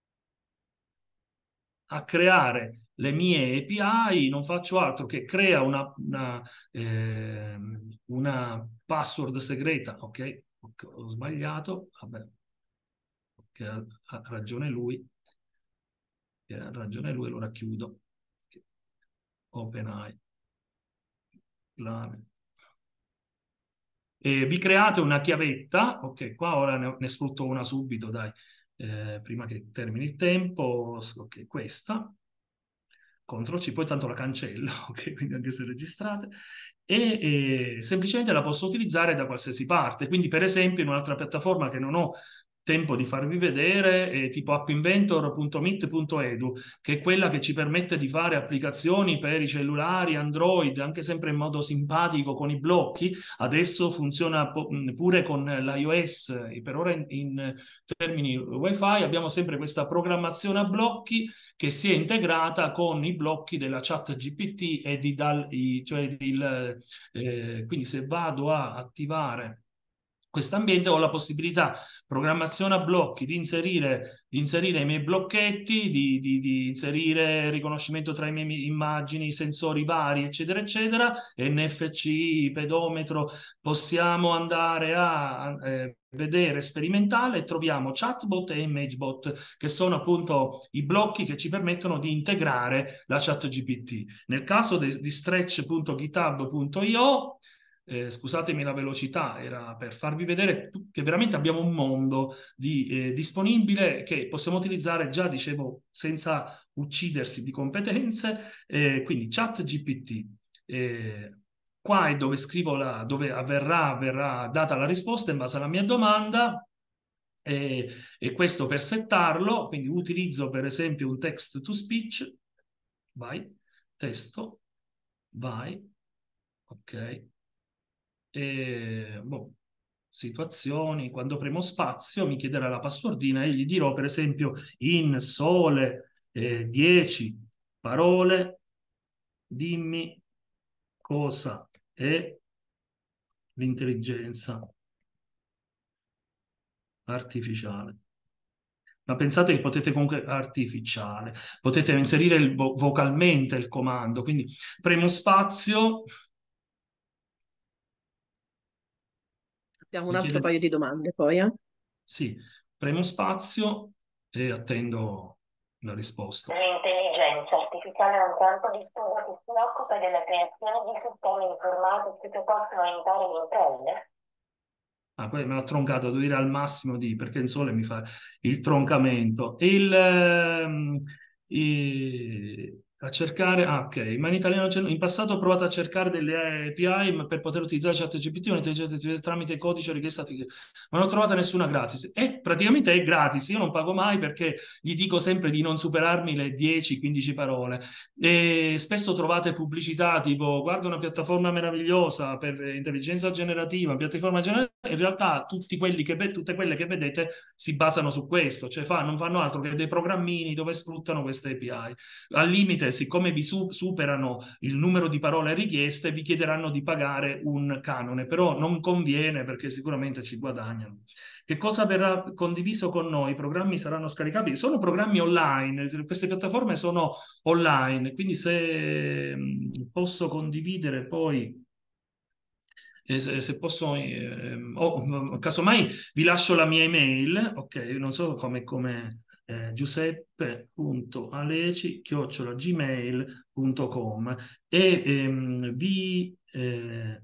a creare le mie A P I, non faccio altro che crea una, una, eh, una password segreta. Ok, ho sbagliato, vabbè, okay, ha, ha ragione lui, ha ragione lui, allora chiudo. OpenAI. La... E vi create una chiavetta, ok, qua ora ne, ne sfrutto una subito, dai, eh, prima che termini il tempo, ok, questa. control C, poi tanto la cancello, ok, quindi anche se registrate, e, e semplicemente la posso utilizzare da qualsiasi parte. Quindi, per esempio, in un'altra piattaforma che non ho tempo di farvi vedere, è tipo appinventor punto meet punto edu, che è quella che ci permette di fare applicazioni per i cellulari Android, anche sempre in modo simpatico con i blocchi. Adesso funziona pure con l'iOS, per ora in, in termini Wi-Fi abbiamo sempre questa programmazione a blocchi che si è integrata con i blocchi della chat G P T e di Dal, cioè il, eh, quindi se vado a attivare questo ambiente ho la possibilità, programmazione a blocchi, di inserire, di inserire i miei blocchetti, di, di, di inserire riconoscimento tra le mie immagini, sensori vari, eccetera, eccetera, N F C, pedometro. Possiamo andare a, a eh, vedere, sperimentale, e troviamo chatbot e imagebot, che sono appunto i blocchi che ci permettono di integrare la chat G P T. Nel caso de, di stretch punto github punto io, eh, scusatemi la velocità, era per farvi vedere che veramente abbiamo un mondo di, eh, disponibile, che possiamo utilizzare già, dicevo, senza uccidersi di competenze. Eh, quindi chat G P T. Eh, qua è dove scrivo la, dove avverrà, verrà data la risposta in base alla mia domanda. E, e questo per settarlo, quindi utilizzo per esempio un text to speech, vai, testo, vai, ok, e boh, situazioni, quando premo spazio mi chiederà la passwordina e gli dirò per esempio in sole eh, dieci parole, dimmi cosa è l'intelligenza artificiale. Ma pensate che potete comunque artificiale, potete inserire il vo vocalmente il comando, quindi premo spazio, Abbiamo un mi altro chiede paio di domande poi, eh? sì, premo spazio e attendo la risposta. L'intelligenza artificiale è un campo di studio che si occupa della creazione di sistemi informatici che possono aiutare le imprese. Ah, poi me l'ha troncato, devo dire al massimo di, perché il sole mi fa il troncamento. Il, ehm, i- A cercare, ah, ok, ma in italiano c'è- in passato ho provato a cercare delle A P I ma per poter utilizzare ChatGPT o intelligenza artificiale tramite codice richiesta, ma non ho trovato nessuna gratis. E praticamente è gratis, io non pago mai perché gli dico sempre di non superarmi le dieci quindici parole. E spesso trovate pubblicità tipo guarda una piattaforma meravigliosa per intelligenza generativa, piattaforma generativa, in realtà tutti quelli che, ve- tutte quelle che vedete si basano su questo, cioè fa- non fanno altro che dei programmini dove sfruttano queste A P I. Al limite, siccome vi su- superano il numero di parole richieste, vi chiederanno di pagare un canone, però non conviene perché sicuramente ci guadagnano. Che cosa verrà condiviso con noi? I programmi saranno scaricabili? Sono programmi online, queste piattaforme sono online, quindi se mh, posso condividere poi, eh, se, se posso, eh, o, casomai vi lascio la mia email, ok, non so come, come eh, giuseppe punto aleci chiocciola gmail punto com e ehm, vi, eh,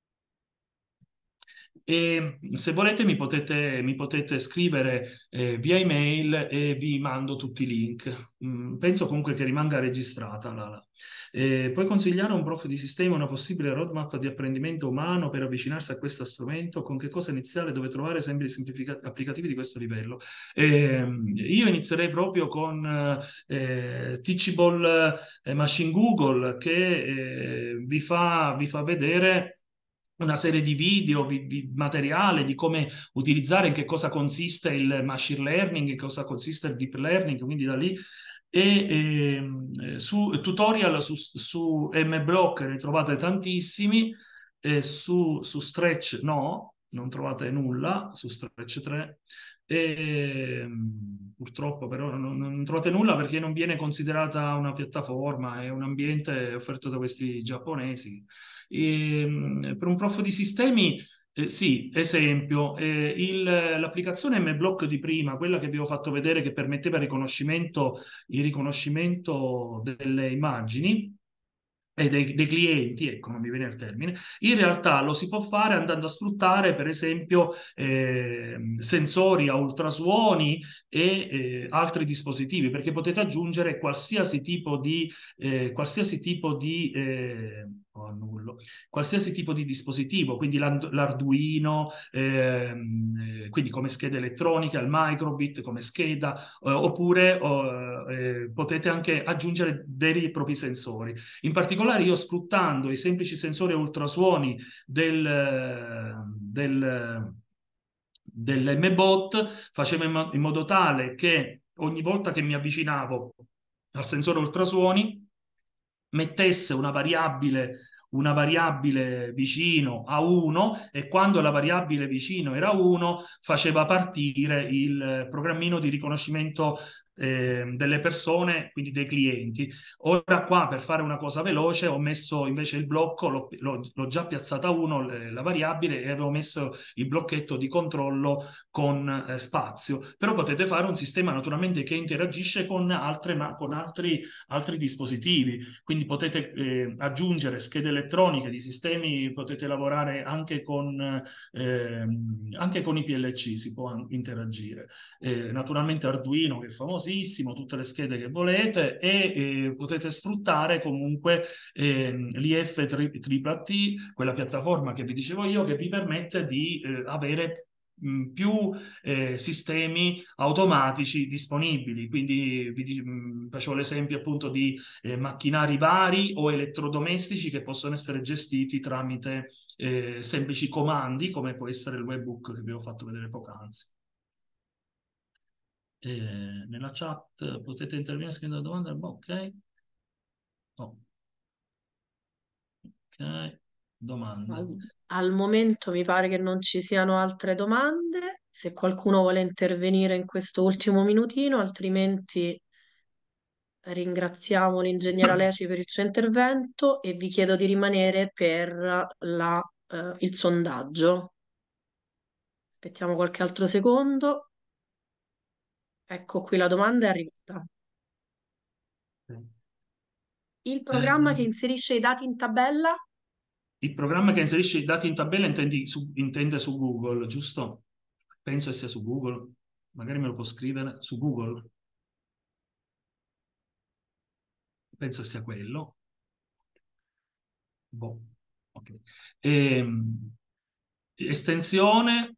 e se volete mi potete, mi potete scrivere eh, via email e vi mando tutti i link. Mm, penso comunque che rimanga registrata. La, la. Eh, puoi consigliare a un prof di sistema una possibile roadmap di apprendimento umano per avvicinarsi a questo strumento? Con che cosa iniziare? Dove trovare esempi semplifica- applicativi di questo livello? Eh, io inizierei proprio con eh, Teachable eh, Machine Google che eh, vi fa, vi fa vedere una serie di video, vi- vi- materiale di come utilizzare, in che cosa consiste il machine learning, in cosa consiste il deep learning, quindi da lì. E ehm, eh, su tutorial su, su MBlock ne trovate tantissimi, e su, su Stretch no, non trovate nulla, su Stretch tre. E, ehm, purtroppo però non, non trovate nulla perché non viene considerata una piattaforma, è un ambiente offerto da questi giapponesi. E, per un prof di sistemi, eh, sì, esempio, eh, il- l'applicazione MBlock di prima, quella che vi ho fatto vedere che permetteva il riconoscimento, il riconoscimento delle immagini e dei, dei clienti, ecco, non mi viene il termine, in realtà lo si può fare andando a sfruttare, per esempio, eh, sensori a ultrasuoni e eh, altri dispositivi, perché potete aggiungere qualsiasi tipo di, eh, qualsiasi tipo di eh, oh, annullo, qualsiasi tipo di dispositivo, quindi l'And- l'Arduino, ehm, eh, quindi come scheda elettronica, il microbit come scheda, eh, oppure oh, eh, potete anche aggiungere veri e propri sensori. In particolare io sfruttando i semplici sensori a ultrasuoni del, del, dell'M-Bot facevo in, mo- in modo tale che ogni volta che mi avvicinavo al sensore ultrasuoni mettesse una variabile, una variabile vicino a uno e quando la variabile vicino era uno faceva partire il programmino di riconoscimento eh, delle persone, quindi dei clienti. Ora qua per fare una cosa veloce ho messo invece il blocco, l'ho, l'ho- l'ho già piazzata a uno le- la variabile e avevo messo il blocchetto di controllo con eh, spazio. Però potete fare un sistema naturalmente che interagisce con, altre, ma, con altri, altri dispositivi, quindi potete eh, aggiungere schede elettroniche di sistemi, potete lavorare anche con, ehm, anche con i P L C, si può an- interagire. Eh, naturalmente Arduino che è famosissimo, tutte le schede che volete e eh, potete sfruttare comunque ehm, l'I F tripla T, quella piattaforma che vi dicevo io, che vi permette di eh, avere mh, più eh, sistemi automatici disponibili. Quindi vi di- mh, facevo l'esempio appunto di eh, macchinari vari o elettrodomestici che possono essere gestiti tramite eh, semplici comandi, come può essere il webbook che vi ho fatto vedere poc'anzi. Eh, nella chat potete intervenire scrivendo domande. Ok, oh, ok, domande. Al, al momento mi pare che non ci siano altre domande. Se qualcuno vuole intervenire in questo ultimo minutino, altrimenti ringraziamo l'ingegnera Leci per il suo intervento e vi chiedo di rimanere per la, eh, il sondaggio. Aspettiamo qualche altro secondo. Ecco qui la domanda è arrivata. Il Eh, programma che inserisce i dati in tabella? il programma che inserisce i dati in tabella intendi su- intende su Google, giusto? Penso che sia su Google. Magari me lo può scrivere su Google. penso sia quello. Boh, ok. Ehm, estensione,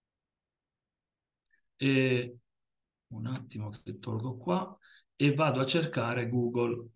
e un attimo che tolgo qua e vado a cercare Google.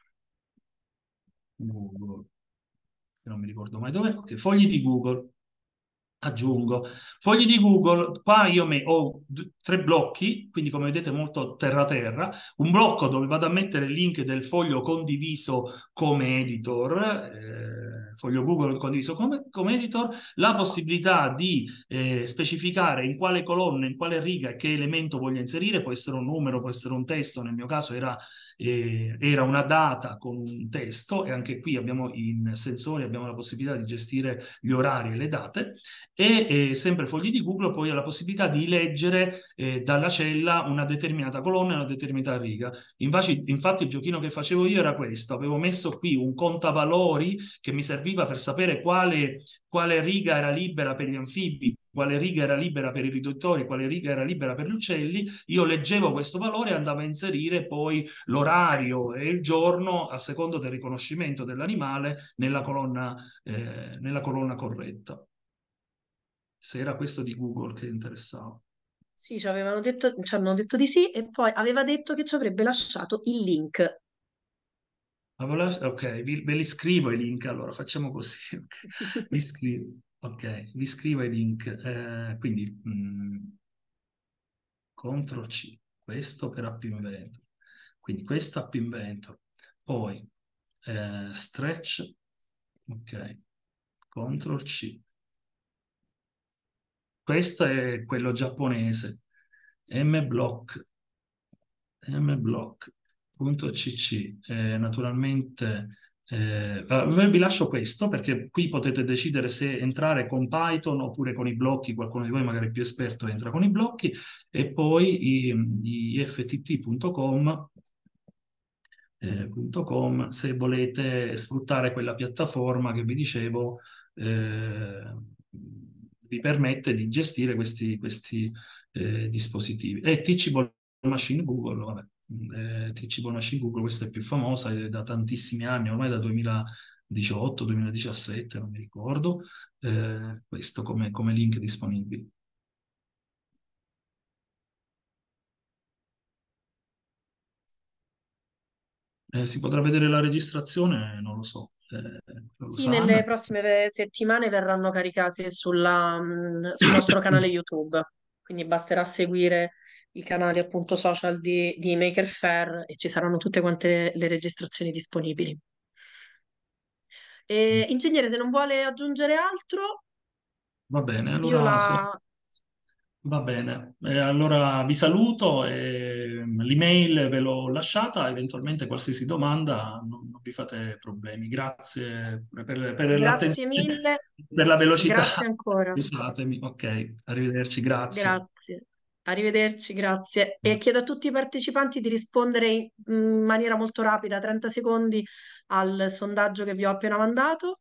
Google, che non mi ricordo mai dove. Ok, fogli di Google. Aggiungo fogli di Google. Qua io me- ho d- tre blocchi, quindi come vedete molto terra-terra. Un blocco dove vado a mettere il link del foglio condiviso come editor, eh, foglio Google condiviso come, come editor, la possibilità di eh, specificare in quale colonna, in quale riga, che elemento voglio inserire, può essere un numero, può essere un testo, nel mio caso era, eh, era una data con un testo, e anche qui abbiamo in sensori, abbiamo la possibilità di gestire gli orari e le date. E eh, sempre fogli di Google poi ho la possibilità di leggere eh, dalla cella una determinata colonna e una determinata riga. Infatti, infatti il giochino che facevo io era questo: avevo messo qui un contavalori che mi serviva per sapere quale, quale riga era libera per gli anfibi, quale riga era libera per i riduttori, quale riga era libera per gli uccelli. Io leggevo questo valore e andavo a inserire poi l'orario e il giorno a secondo del riconoscimento dell'animale nella colonna, eh, nella colonna corretta, se era questo di Google che interessava. Sì, ci avevano detto, ci hanno detto di sì e poi aveva detto che ci avrebbe lasciato il link. Avevo la- Ok, vi- ve li scrivo i link, allora facciamo così. Ok. Vi scrivo, ok, vi scrivo i link. Eh, quindi mh, control C, questo per App Inventor. Quindi questo App Inventor. Poi eh, stretch, ok, control C. Questo è quello giapponese. mblock, mblock.cc. Eh, naturalmente eh, ah, vi lascio questo perché qui potete decidere se entrare con Python oppure con i blocchi. Qualcuno di voi magari più esperto entra con i blocchi. E poi i, ift punto com, eh, punto com, se volete sfruttare quella piattaforma che vi dicevo, eh, vi permette di gestire questi, questi eh, dispositivi. E Teachable Machine Google, vabbè, eh, Teachable Machine Google, questa è più famosa, è da tantissimi anni, ormai da duemiladiciotto, duemiladiciassette, non mi ricordo, eh, questo come, come link disponibile. Eh, si potrà vedere la registrazione? Non lo so. Eh, lo Sì, sa nelle Anna? prossime settimane verranno caricate sulla, mh, sul nostro canale YouTube, quindi basterà seguire i canali appunto social di, di Maker Faire e ci saranno tutte quante le registrazioni disponibili. E, ingegnere, se non vuole aggiungere altro, Va bene, io allora se- la... va bene. Eh, allora vi saluto e l'email ve l'ho lasciata, eventualmente qualsiasi domanda non, non vi fate problemi. Grazie per, per Grazie l'attenzione, mille, per la velocità. grazie ancora. Scusatemi. Ok, arrivederci, grazie. Grazie. Arrivederci, grazie. E chiedo a tutti i partecipanti di rispondere in in maniera molto rapida, trenta secondi, al sondaggio che vi ho appena mandato.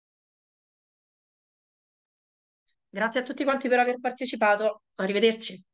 Grazie a tutti quanti per aver partecipato. Arrivederci.